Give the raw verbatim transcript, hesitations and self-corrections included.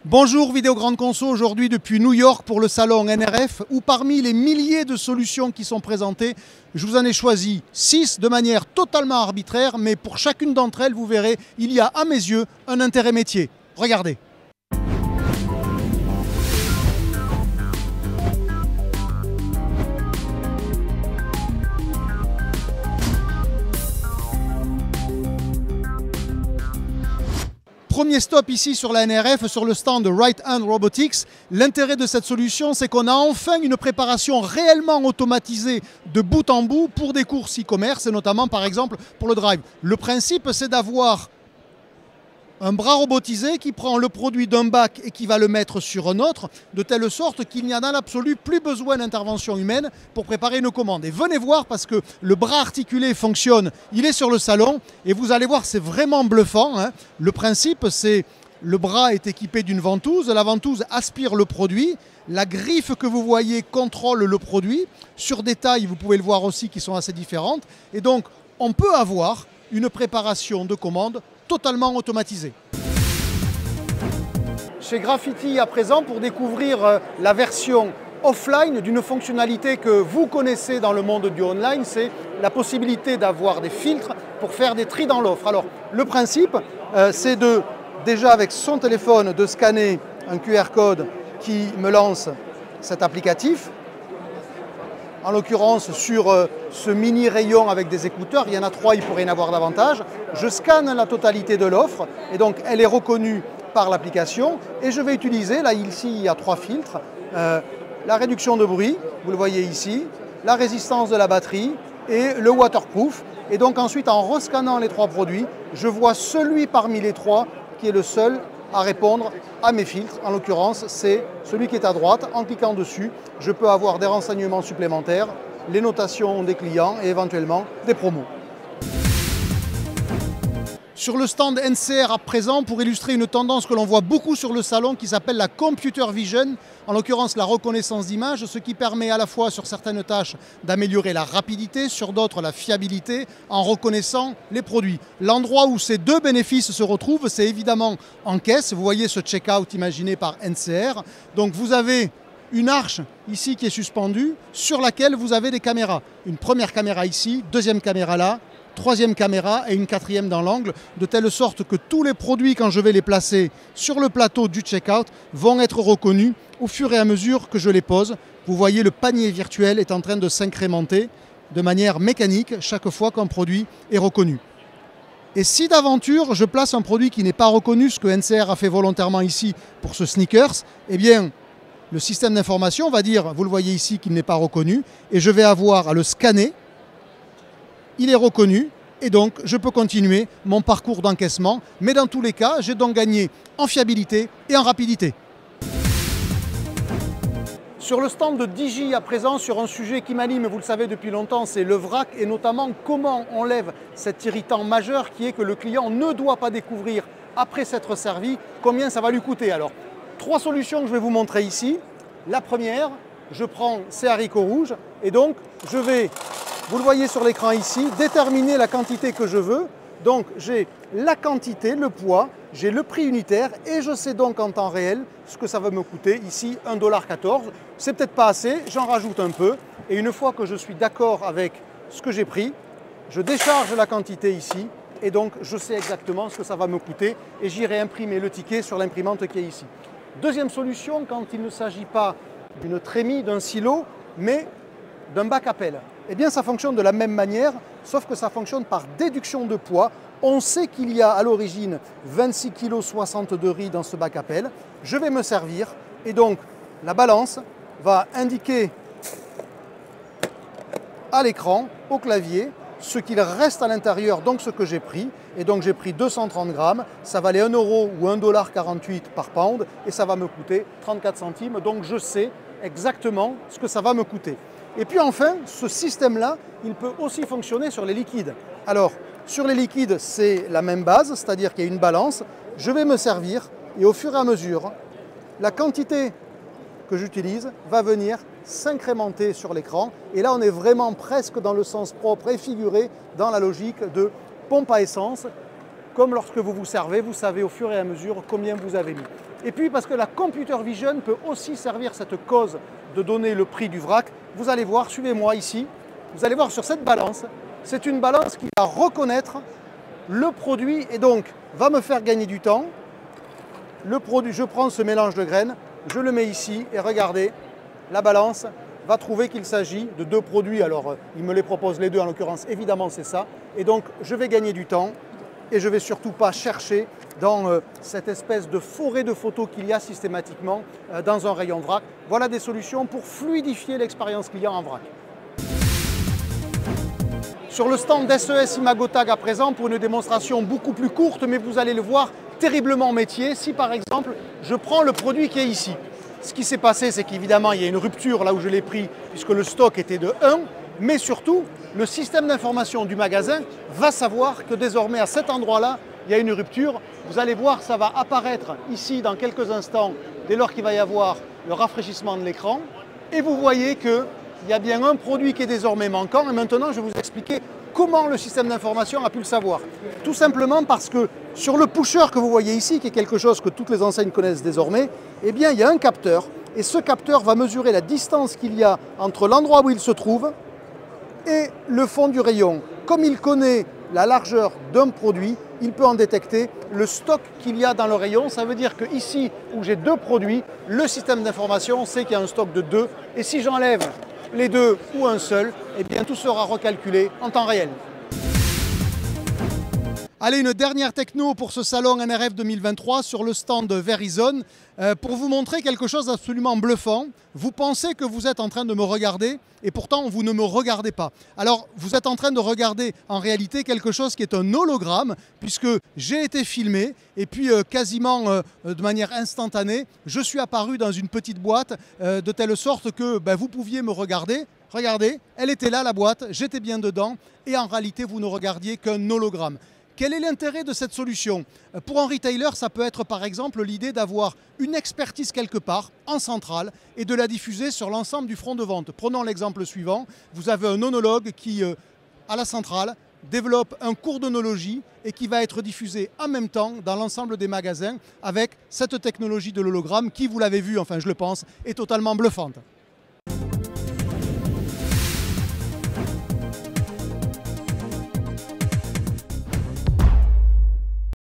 Bonjour Vidéo Grande Conso, aujourd'hui depuis New York pour le salon N R F où parmi les milliers de solutions qui sont présentées, je vous en ai choisi six de manière totalement arbitraire, mais pour chacune d'entre elles, vous verrez, il y a à mes yeux un intérêt métier. Regardez. Premier stop ici sur la N R F, sur le stand de Right Hand Robotics. L'intérêt de cette solution, c'est qu'on a enfin une préparation réellement automatisée de bout en bout pour des courses e-commerce et notamment par exemple pour le drive. Le principe, c'est d'avoir un bras robotisé qui prend le produit d'un bac et qui va le mettre sur un autre, de telle sorte qu'il n'y a dans l'absolu plus besoin d'intervention humaine pour préparer une commande. Et venez voir parce que le bras articulé fonctionne, il est sur le salon et vous allez voir, c'est vraiment bluffant, hein. Le principe, c'est le bras est équipé d'une ventouse, la ventouse aspire le produit, la griffe que vous voyez contrôle le produit, sur des tailles, vous pouvez le voir aussi, qui sont assez différentes, et donc on peut avoir une préparation de commande totalement automatisé. Chez Graphity à présent pour découvrir la version offline d'une fonctionnalité que vous connaissez dans le monde du online, c'est la possibilité d'avoir des filtres pour faire des tris dans l'offre. Alors le principe euh, c'est de déjà avec son téléphone de scanner un Q R code qui me lance cet applicatif. En l'occurrence, sur euh, ce mini rayon avec des écouteurs, il y en a trois, il pourrait y en avoir davantage. Je scanne la totalité de l'offre et donc elle est reconnue par l'application. Et je vais utiliser, là ici il y a trois filtres, euh, la réduction de bruit, vous le voyez ici, la résistance de la batterie et le waterproof. Et donc ensuite, en rescannant les trois produits, je vois celui parmi les trois qui est le seul à répondre à mes filtres. En l'occurrence, c'est celui qui est à droite. En cliquant dessus, je peux avoir des renseignements supplémentaires, les notations des clients et éventuellement des promos. Sur le stand N C R à présent, pour illustrer une tendance que l'on voit beaucoup sur le salon qui s'appelle la computer vision, en l'occurrence la reconnaissance d'image, ce qui permet à la fois sur certaines tâches d'améliorer la rapidité, sur d'autres la fiabilité en reconnaissant les produits. L'endroit où ces deux bénéfices se retrouvent, c'est évidemment en caisse. Vous voyez ce check-out imaginé par N C R. Donc vous avez une arche ici qui est suspendue sur laquelle vous avez des caméras. Une première caméra ici, deuxième caméra là, troisième caméra et une quatrième dans l'angle, de telle sorte que tous les produits, quand je vais les placer sur le plateau du checkout, vont être reconnus au fur et à mesure que je les pose. Vous voyez, le panier virtuel est en train de s'incrémenter de manière mécanique chaque fois qu'un produit est reconnu. Et si d'aventure je place un produit qui n'est pas reconnu, ce que N C R a fait volontairement ici pour ce sneakers, eh bien le système d'information va dire, vous le voyez ici, qu'il n'est pas reconnu, et je vais avoir à le scanner. Il est reconnu et donc je peux continuer mon parcours d'encaissement. Mais dans tous les cas, j'ai donc gagné en fiabilité et en rapidité. Sur le stand de Digi à présent, sur un sujet qui m'anime, vous le savez depuis longtemps, c'est le vrac et notamment comment on lève cet irritant majeur qui est que le client ne doit pas découvrir après s'être servi combien ça va lui coûter. Alors, trois solutions que je vais vous montrer ici. La première, je prends ces haricots rouges et donc je vais, vous le voyez sur l'écran ici, déterminer la quantité que je veux. Donc j'ai la quantité, le poids, j'ai le prix unitaire et je sais donc en temps réel ce que ça va me coûter. Ici, un dollar quatorze. C'est peut-être pas assez, j'en rajoute un peu. Et une fois que je suis d'accord avec ce que j'ai pris, je décharge la quantité ici et donc je sais exactement ce que ça va me coûter et j'irai imprimer le ticket sur l'imprimante qui est ici. Deuxième solution, quand il ne s'agit pas d'une trémie, d'un silo, mais d'un bac à pelle. Eh bien, ça fonctionne de la même manière, sauf que ça fonctionne par déduction de poids. On sait qu'il y a à l'origine vingt-six virgule soixante kilos de riz dans ce bac à pelle. Je vais me servir et donc la balance va indiquer à l'écran, au clavier, ce qu'il reste à l'intérieur, donc ce que j'ai pris. Et donc j'ai pris deux cent trente grammes, ça valait un euro ou un dollar quarante-huit par pound et ça va me coûter trente-quatre centimes. Donc je sais exactement ce que ça va me coûter. Et puis enfin, ce système-là, il peut aussi fonctionner sur les liquides. Alors, sur les liquides, c'est la même base, c'est-à-dire qu'il y a une balance. Je vais me servir et au fur et à mesure, la quantité que j'utilise va venir s'incrémenter sur l'écran. Et là, on est vraiment presque dans le sens propre et figuré dans la logique de pompe à essence. Comme lorsque vous vous servez, vous savez au fur et à mesure combien vous avez mis. Et puis parce que la computer vision peut aussi servir cette cause de donner le prix du vrac. Vous allez voir, suivez-moi ici, vous allez voir sur cette balance, c'est une balance qui va reconnaître le produit et donc va me faire gagner du temps. Le produit, je prends ce mélange de graines, je le mets ici et regardez, la balance va trouver qu'il s'agit de deux produits. Alors, il me les propose les deux, en l'occurrence, évidemment, c'est ça. Et donc, je vais gagner du temps et je ne vais surtout pas chercher dans euh, cette espèce de forêt de photos qu'il y a systématiquement euh, dans un rayon vrac. Voilà des solutions pour fluidifier l'expérience client en vrac. Sur le stand d'S E S Imagotag à présent, pour une démonstration beaucoup plus courte, mais vous allez le voir, terriblement métier. Si par exemple, je prends le produit qui est ici. Ce qui s'est passé, c'est qu'évidemment, il y a une rupture là où je l'ai pris, puisque le stock était de un, mais surtout, le système d'information du magasin va savoir que désormais, à cet endroit-là, il y a une rupture. Vous allez voir, ça va apparaître ici dans quelques instants, dès lors qu'il va y avoir le rafraîchissement de l'écran. Et vous voyez qu'il y a bien un produit qui est désormais manquant. Et maintenant, je vais vous expliquer comment le système d'information a pu le savoir. Tout simplement parce que sur le pusher que vous voyez ici, qui est quelque chose que toutes les enseignes connaissent désormais, eh bien, il y a un capteur. Et ce capteur va mesurer la distance qu'il y a entre l'endroit où il se trouve et le fond du rayon. Comme il connaît la largeur d'un produit, il peut en détecter le stock qu'il y a dans le rayon. Ça veut dire que ici où j'ai deux produits, le système d'information sait qu'il y a un stock de deux. Et si j'enlève les deux ou un seul, eh bien tout sera recalculé en temps réel. Allez, une dernière techno pour ce salon N R F deux mille vingt-trois sur le stand Verizon euh, pour vous montrer quelque chose d'absolument bluffant. Vous pensez que vous êtes en train de me regarder et pourtant vous ne me regardez pas. Alors vous êtes en train de regarder en réalité quelque chose qui est un hologramme puisque j'ai été filmé et puis euh, quasiment euh, de manière instantanée, je suis apparu dans une petite boîte euh, de telle sorte que ben, vous pouviez me regarder. Regardez, elle était là la boîte, j'étais bien dedans et en réalité vous ne regardiez qu'un hologramme. Quel est l'intérêt de cette solution? Pour un retailer, ça peut être par exemple l'idée d'avoir une expertise quelque part, en centrale, et de la diffuser sur l'ensemble du front de vente. Prenons l'exemple suivant. Vous avez un onologue qui, euh, à la centrale, développe un cours d'onologie et qui va être diffusé en même temps dans l'ensemble des magasins avec cette technologie de l'hologramme qui, vous l'avez vu, enfin je le pense, est totalement bluffante.